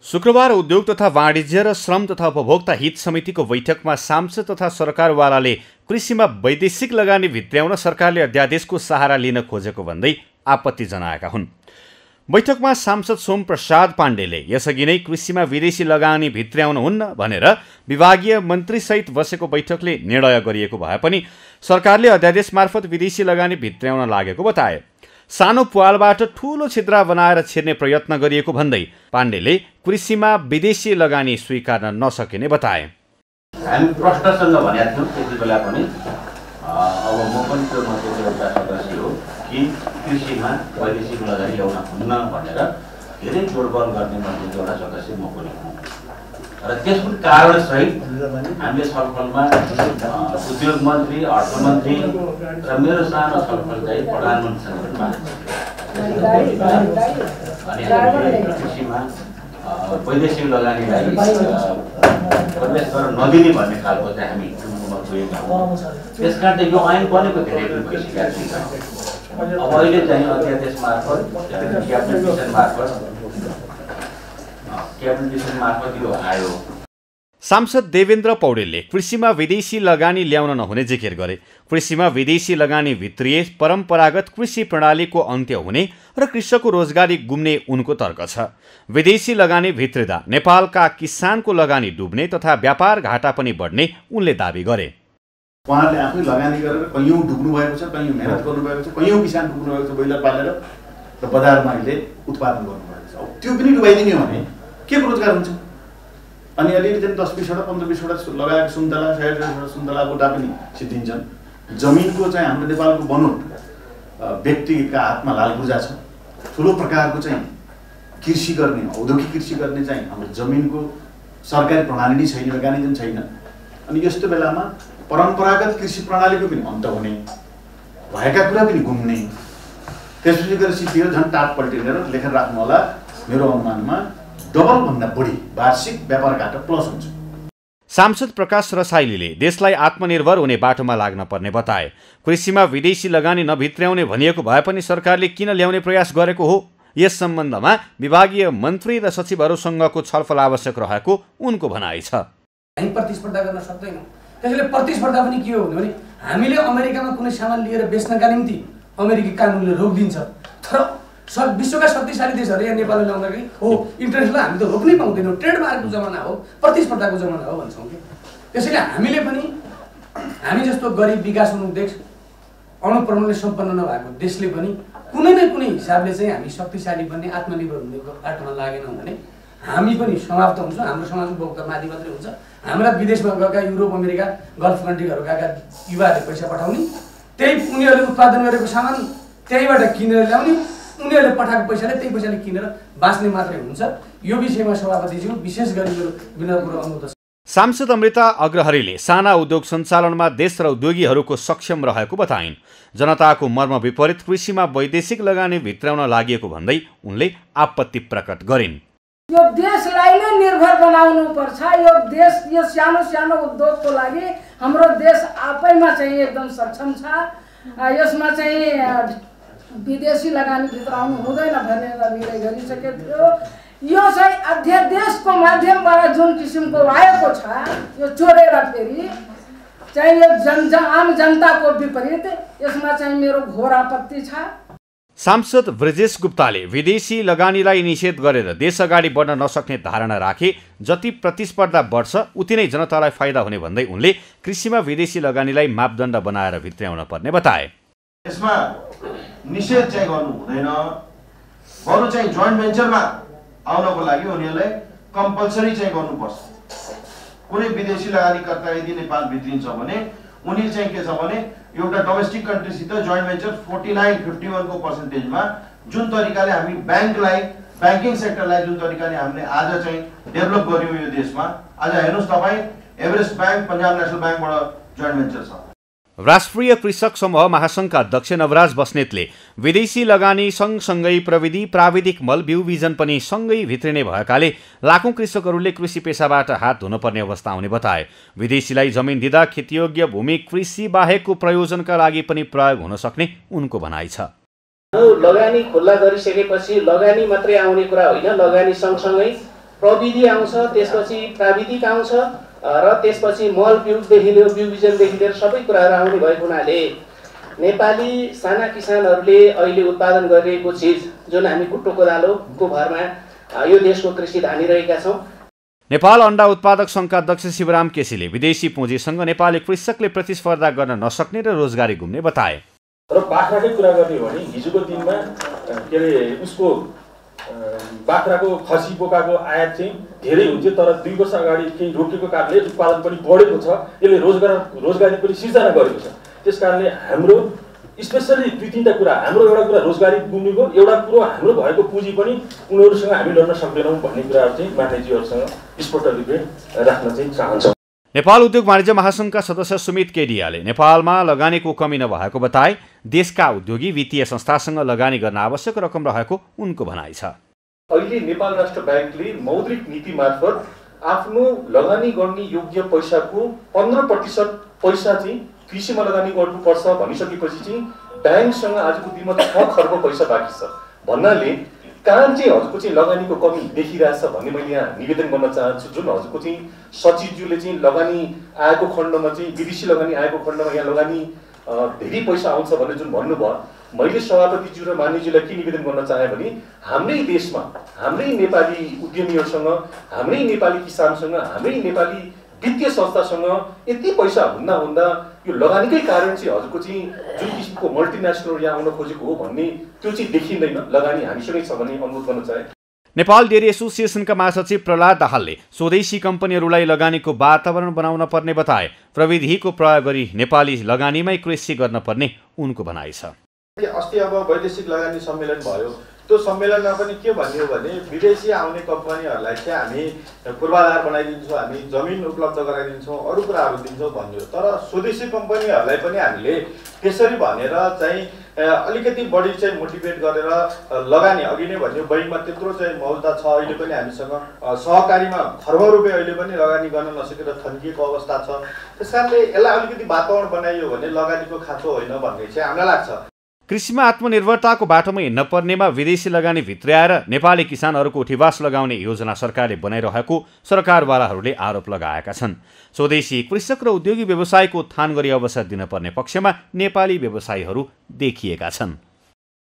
शुक्रबार उद्योग तथा वाणिज्य र श्रम तथा उपभोक्ता हित समितिको बैठकमा सांसद तथा सरकारवालाले कृषिमा वैदेशिक लगानी भित्र्याउन सरकारले अध्यादेशको सहारा लिन खोजेको भन्दै आपत्ति जनाएका हुन्। बैठकमा सांसद सोम प्रसाद पाण्डेले यसअघि नै कृषिमा विदेशी लगानी भित्र्याउन हुन्न भनेर विभागीय मन्त्रीसहित बसेको बैठकले निर्णय गरिएको भए पनि सरकारले अध्यादेश मार्फत विदेशी लगानी भित्र्याउन लागेको बताए। सानो पुवालबाट ठूलो छिद्रा बनाएर छिर्ने प्रयत्न गरिएको भन्दै पाण्डेले कृषिमा विदेशी लगानी स्वीकार्न नसकिने बताए। हामी प्रश्नसँग भनेका थियौँ त्यति बेला पनि, अब म पनि त्यो मध्येको एउटा सदस्य हो कि कृषिमा वैदेशिक लगानी ल्याउन हुन्न भनेर धेरै जोडबल गर्ने मध्येको एउटा सदस्य म पनि हुँ र त्यसको कारणसहित हामीले छलफलमा उद्योग मन्त्री, अर्थमन्त्री र मेरो सानो छलफल चाहिँ प्रधानमन्त्रीसँग अनि हामीले कृषिमा वैदेशिक लगानीलाई प्रवेश गर्न नदिने भन्ने खालको चाहिँ हामी टुङ्गोमा गएका हौँ। त्यस कारण यो ऐन बनेको धेरै दिन भइसकेको छ। अब अहिले चाहिँ अध्यादेश मार्फत क्याबिनेट मिसन मार्फत यो आयो। सांसद देवेन्द्र पौडेलले कृषिमा विदेशी लगानी ल्याउन नहुने जिकिर गरे। कृषिमा विदेशी लगानी भित्रिए परम्परागत कृषि प्रणालीको अन्त्य हुने र कृषकको रोजगारी गुम्ने उनको तर्क छ। विदेशी लगानी भित्रिँदा नेपालका किसानको लगानी डुब्ने तथा व्यापार घाटा पनि बढ्ने उनले दावी गरे। उहाँहरूले आफै लगानी गरेर कैयौँ डुब्नु भएको छ, कैयौँ मेहनत गर्नुभएको छ, कैयौँ किसान डुब्नु भएको छ ब्रोइलर पालेर र बजारमा अहिले उत्पादन गर्नुभएको छ। अब त्यो पनि डुबाइदिने हो भने के रोजगार हुन्छ? अनि अलिअलि चाहिँ 10-20वटा 15-20वटा लगाएको सुन्तला 100-150वटा सुन्तला बोटा पनि सिद्धिन्छन्। जमिनको चाहिँ हाम्रो नेपालको बनोट व्यक्तिका हातमा लालपुर्जा छ। ठुलो प्रकारको चाहिँ कृषि गर्ने, औद्योगिक कृषि गर्ने चाहिँ हाम्रो जमिनको सरकारी प्रणाली नै छैन, मेकानिजम छैन। अनि यस्तो बेलामा परम्परागत कृषि प्रणालीको पनि अन्त हुने, भएका कुरा पनि घुम्ने, त्यसपछि गएर सिद्धिएर झन् टाप पल्टिने र लेखेर राख्नु होला। मेरो अनुमानमा डबलभन्दा बढी वार्षिक व्यापार घाटा प्लस हुन्छ। सांसद प्रकाश रसाइलीले देशलाई आत्मनिर्भर हुने बाटोमा लाग्न पर्ने बताए। कृषिमा विदेशी लगानी नभित्र्याउने भनिएको भए पनि सरकारले किन ल्याउने प्रयास गरेको हो, यस सम्बन्धमा विभागीय मन्त्री र सचिवहरूसँगको छलफल आवश्यक रहेको उनको भनाइ छ। हामी प्रतिस्पर्धा गर्न सक्दैनौँ। त्यसैले प्रतिस्पर्धा पनि के हो भने हामीले अमेरिकामा कुनै सामान लिएर बेच्नका निम्ति अमेरिकी कानुनले रोकिदिन्छ, तर विश्वका शक्तिशाली देशहरू यहाँ नेपालमा ल्याउँदाखेरि हो इन्टरनेसनल हामी त रोक्नै पाउँदैनौँ। ट्रेडमार्कको जमाना हो, प्रतिस्पर्धाको जमाना हो भन्छौँ कि। त्यसैले हामीले पनि हामी जस्तो गरिब विकास हुनु देश, अनुप्रमाणले सम्पन्न नभएको देशले पनि कुनै न कुनै हिसाबले चाहिँ हामी शक्तिशाली बन्ने, आत्मनिर्भर हुने बाटोमा लागेनौँ भने हामी पनि समाप्त हुन्छौँ। हाम्रो समाज उपभोक्ता माथि मात्रै हुन्छ। हाम्रा विदेशमा गएका युरोप, अमेरिका, गल्फ कन्ट्रीहरू गएका युवाहरूले पैसा पठाउने, त्यही उनीहरूले उत्पादन गरेको सामान त्यहीबाट किनेर ल्याउने, उनीहरूले पठाएको पैसाले त्यही पैसाले किनेर बाँच्ने मात्रै हुन्छ। यो विषयमा सभापतिज्यू विशेष गरी मेरो विनम्र अनुरोध छ। सांसद अमृता अग्रहरीले साना उद्योग सञ्चालनमा देश र उद्योगीहरूको सक्षम रहेको बताइन्। जनताको मर्म विपरीत कृषिमा वैदेशिक लगानी भित्र्याउन लागि भन्दै उनले आपत्ति प्रकट गरिन्। यो देशलाई नै निर्भर बनाउनु पर्छ। यो देश यो सानो सानो उद्योगको लागि हाम्रो देश आफैमा चाहिँ एकदम सक्षम छ। यसमा चाहिँ विदेशी लगानी भित्राउनु हुँदैन भनेर निर्णय गरिसकेको थियो। यो चाहिँ अध्यादेशको माध्यमबाट जुन किसिमको आएको छ, यो चोरेर फेरि चाहिँ यो आम जनताको विपरीत, यसमा चाहिँ मेरो घोर आपत्ति छ। सांसद ब्रजेश गुप्ताले विदेशी लगानीलाई निषेध गरेर देश अगाडि बढ्न नसक्ने धारणा राखे। जति प्रतिस्पर्धा बढ्छ उति नै जनतालाई फाइदा हुने भन्दै उनले कृषिमा विदेशी लगानीलाई मापदण्ड बनाएर भित्र्याउन पर्ने बताए। यसमा निषेध चाहिँ गर्नु हुँदैन, बरु चाहिँ जोइन्ट भेन्चरमा आउनको लागि उनीहरूलाई कम्पलसरी चाहिँ गर्नुपर्छ। कुनै विदेशी लगानीकर्ता यदि नेपाल भित्रिन्छ भने उनी चाहिँ के छ भने एउटा डोमेस्टिक कन्ट्रीसित जोइन्ट भेन्चर 49-51 को पर्सेन्टेजमा जुन तरिकाले हामी ब्याङ्कलाई, ब्याङ्किङ सेक्टरलाई जुन तरिकाले हामीले आज चाहिँ डेभलप गर्यौँ यो देशमा, आज हेर्नुहोस् तपाईँ एभरेस्ट ब्याङ्क, पन्जाब नेसनल ब्याङ्कबाट जोइन्ट भेन्चर छ। राष्ट्रिय कृषक समूह महासङ्घका अध्यक्ष नवराज बस्नेतले विदेशी लगानी सँगसँगै प्रविधि प्राविधिक मल बिउ बिजन पनि सँगै भित्रिने भएकाले लाखौं कृषकहरूले कृषि पेसाबाट हात धुनुपर्ने अवस्था आउने बताए। विदेशीलाई जमिन दिँदा खेतीयोग्य भूमि कृषि बाहेकको प्रयोजनका लागि पनि प्रयोग हुन सक्ने उनको भनाइ छ। लगानी खुल्ला गरिसकेपछि लगानी मात्रै आउने कुरा होइन, लगानी सँगसँगै प्रविधि आउँछ, त्यसपछि प्राविधिक आउँछ र त्यसपछि मल बिउदेखि लिएर बिउ बिजनदेखि लिएर सबै कुराहरू आउने भएको हुनाले नेपाली साना किसानहरूले अहिले उत्पादन गरिरहेको चिज जुन हामी कुट्टो कोदालोको भरमा यो देशको कृषि धानिरहेका छौँ। नेपाल अन्डा उत्पादक सङ्घका अध्यक्ष शिवराम केसीले विदेशी पुँजीसँग नेपाली कृषकले प्रतिस्पर्धा गर्न नसक्ने र रोजगारी गुम्ने बताए। र बाख्राकै कुरा गर्ने हो भने हिजोको दिनमा के अरे उसको बाख्राको खसी बोकाको आयात चाहिँ धेरै हुन्थ्यो, तर 2 वर्ष अगाडि केही रोकेको कारणले उत्पादन पनि बढेको छ, यसले रोजगारी पनि सिर्जना गरेको छ। त्यस कारणले हाम्रो स्पेसली 2-3टा कुरा, हाम्रो एउटा कुरा रोजगारी गुम्नुको, एउटा कुरो हाम्रो भएको पुँजी पनि उनीहरूसँग हामी लड्न सक्दैनौँ भन्ने कुराहरू चाहिँ मान्यजीहरूसँग स्पष्ट रूपले राख्न चाहिँ चाहन्छौँ। नेपाल उद्योग वाणिज्य महासङ्घका सदस्य सुमित केडियाले नेपालमा लगानीको कमी नभएको बताए। देशका उद्योगी वित्तीय संस्थासँग लगानी गर्न आवश्यक रकम रहेको उनको भनाइ छ। अहिले नेपाल राष्ट्र ब्याङ्कले मौद्रिक नीति मार्फत आफ्नो लगानी गर्ने योग्य पैसाको 15% पैसा चाहिँ कृषिमा लगानी गर्नुपर्छ भनिसकेपछि चाहिँ ब्याङ्कसँग आजको दिनमा 6 खर्ब पैसा बाँकी छ भन्नाले कहाँ चाहिँ हजुरको चाहिँ लगानीको कमी देखिरहेछ भन्ने मैले यहाँ निवेदन गर्न चाहन्छु। जुन हजुरको चाहिँ सचिवज्यूले चाहिँ लगानी आएको खण्डमा चाहिँ विदेशी लगानी आएको खण्डमा यहाँ लगानी धेरै पैसा आउँछ भनेर जुन भन्नुभयो, मैले सभापतिज्यू र मान्यज्यूलाई के निवेदन गर्न चाहेँ भने हाम्रै देशमा हाम्रै नेपाली उद्यमीहरूसँग, हाम्रै नेपाली किसानसँग, हाम्रै नेपाली वित्तीय संस्थासँग यति पैसा हुँदा यो लगानीकै कारण चाहिँ हजुरको चाहिँ जुन किसिमको मल्टिनेसनल यहाँ आउन खोजेको हो भन्ने त्यो चाहिँ देखिँदैन। लगानी हामीसँगै छ भन्ने अनुरोध गर्न चाहे। नेपाल डेरी एसोसिएसनका महासचिव प्रहलाद दाहालले स्वदेशी कम्पनीहरूलाई लगानीको वातावरण बनाउन पर्ने बताए। प्रविधिको प्रयोग गरी नेपाली लगानीमै कृषि गर्न पर्ने उनको भनाइ छ। अस्ति अब वैदेशिक लगानी सम्मेलन भयो, त्यो सम्मेलनमा पनि के भन्यो भने विदेशी आउने कम्पनीहरूलाई चाहिँ हामी पूर्वाधार बनाइदिन्छौँ, हामी जमिन उपलब्ध गराइदिन्छौँ, अरू कुराहरू दिन्छौँ भन्यो। तर स्वदेशी कम्पनीहरूलाई पनि हामीले त्यसरी भनेर चाहिँ अलिकति बढी चाहिँ मोटिभेट गरेर लगानी, अघि नै भन्यो बैङ्कमा त्यत्रो चाहिँ मौजदा छ, अहिले पनि हामीसँग सहकारीमा खर्ब रुपियाँ अहिले पनि लगानी गर्न नसकेर थन्किएको अवस्था छ। त्यस कारणले यसलाई अलिकति वातावरण बनाइयो भने लगानीको खाँचो होइन भन्ने चाहिँ हामीलाई लाग्छ। कृषिमा आत्मनिर्भरताको बाटोमा हिँड्न पर्नेमा विदेशी लगानी भित्र्याएर नेपाली किसानहरूको उठिवास लगाउने योजना सरकारले बनाइरहेको सरकारवालाहरूले आरोप लगाएका छन्। स्वदेशी कृषक र उद्योगी व्यवसायको उत्थान गरी अवसर दिन पर्ने पक्षमा नेपाली व्यवसायीहरू देखिएका छन्।